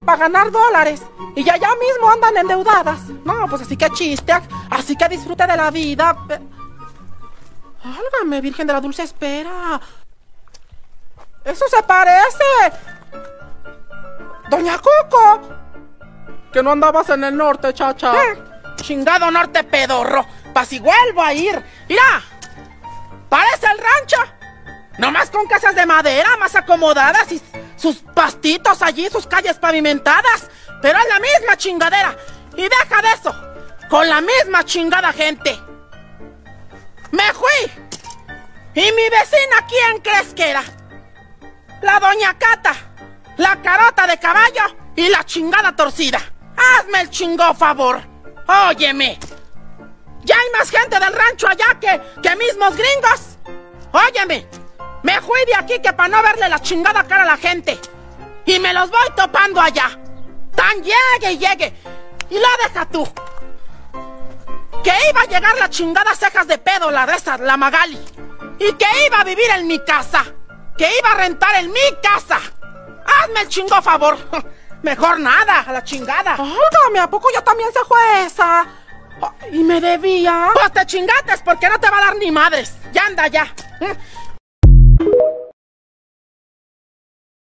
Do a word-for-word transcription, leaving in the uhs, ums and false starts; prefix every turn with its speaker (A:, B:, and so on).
A: para ganar dólares. Y ya ya mismo andan endeudadas. No, pues así que chiste, así que disfrute de la vida. Válgame, Virgen de la Dulce Espera. Eso se parece. Doña Cuco. Que no andabas en el norte, chacha. ¿Eh? Chingado norte pedorro. Pa' si vuelvo a ir. Mira, parece el rancho. Nomás con casas de madera más acomodadas y sus pastitos allí, sus calles pavimentadas. Pero es la misma chingadera. Y deja de eso, con la misma chingada gente. Me fui. Y mi vecina, ¿quién crees que era? La doña Cata, la carota de caballo y la chingada torcida. Hazme el chingó favor. Óyeme. Ya hay más gente del rancho allá que, que mismos gringos. Óyeme. Me fui de aquí que para no verle la chingada cara a la gente. Y me los voy topando allá. Tan llegue y llegue. Y la deja tú. Que iba a llegar la chingada cejas de pedo, la de esa, la Magali. Y que iba a vivir en mi casa. Que iba a rentar en mi casa. Hazme el chingo favor. Mejor nada, a la chingada. Óigame, ¿a poco ya también se fue esa? ¿Y me debía? Pues te chingates porque no te va a dar ni madres. Ya anda ya.